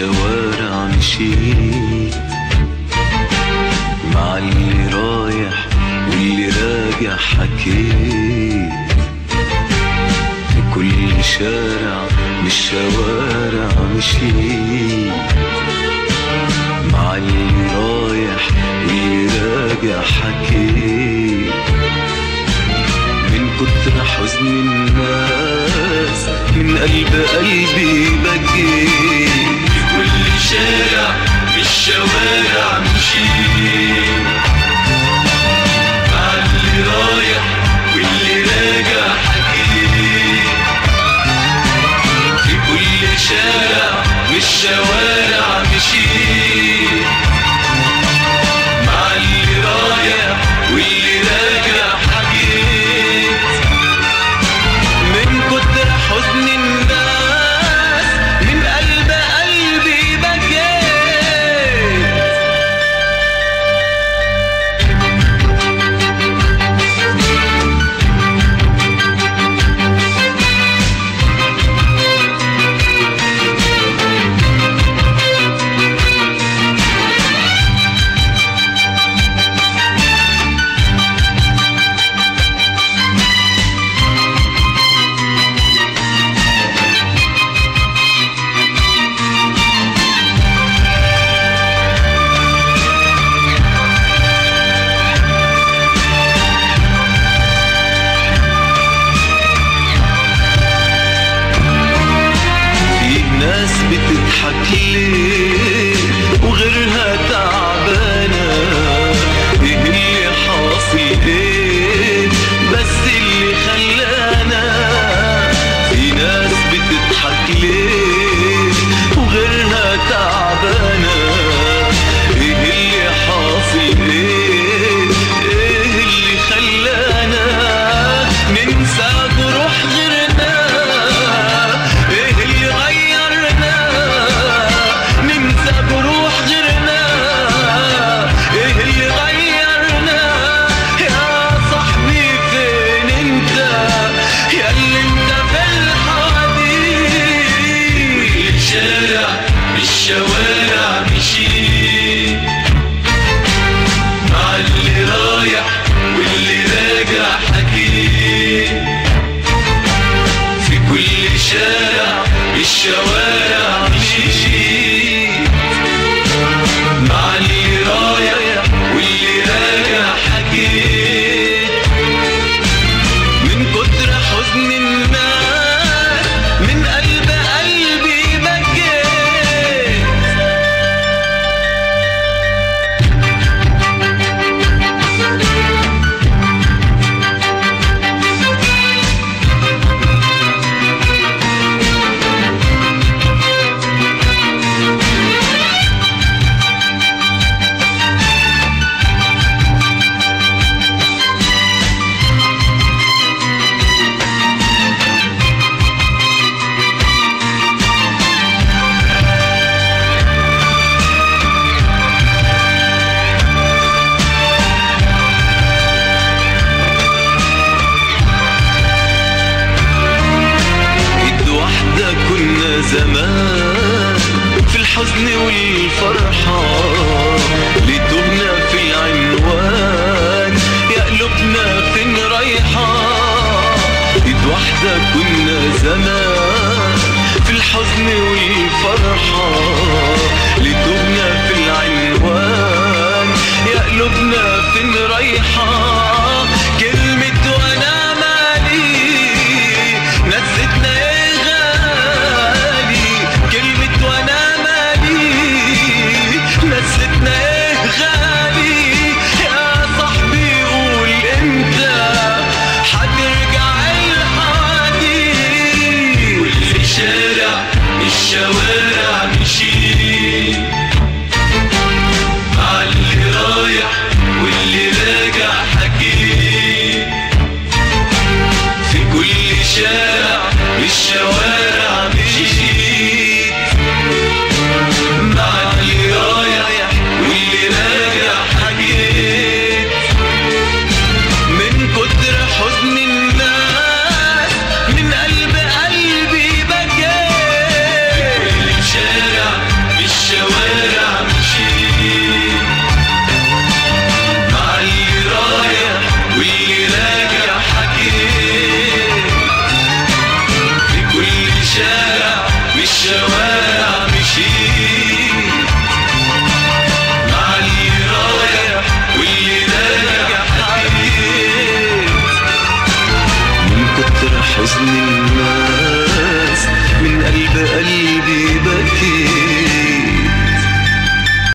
الشوارع مشيت مع اللي رايح واللي راجع حكيت في كل شارع من الشوارع مشيت مع اللي رايح واللي راجع حكيت من كتر حزن الناس من قلبي بكيت في كل شارع من الشوارع مشيت مع اللي رايح واللي راجع حكيت في كل شارع من الشوارع مشيت مع اللي رايح واللي راجع حكيت من كتر حزن الناس من قلبي بكيت. بتضحك ليه وغيرها تعبانة؟ ايه اللي حاصل ايه بس اللي خلانا؟ في ناس بتضحك ليه وغيرها تعبانة؟ ايه اللي حاصل ايه اللي خلانا ننسى جروح غيرنا؟ ايه اللي غيرنا ننسى جروح غيرنا؟ ايه اللي غيرنا؟ يا صاحبي فين انت يا اللي انت في الحديد؟ كل شارع من الشوارع مشيت مع اللي رايح واللي راجع حكيت في كل شارع من الشوارع مشيت مع اللي رايح واللي راجع حكيت من كتر حزن الناس من قلبي بكيت. كنا زمان في الحزن والفرحة لتهنا في العنوان يا قلوبنا فين رايحة؟ ايد واحدة كنا زمان في الحزن والفرحة لتهنا في العنوان يا قلوبنا فين رايحة؟ كلمة وانا مالي نستنا نسيتنا ايه غالي؟ يا صاحبي قول امتى حترجع الحديد؟ كل شارع من الشوارع مشيت مع اللي رايح واللي راجع حكيت حزن الناس.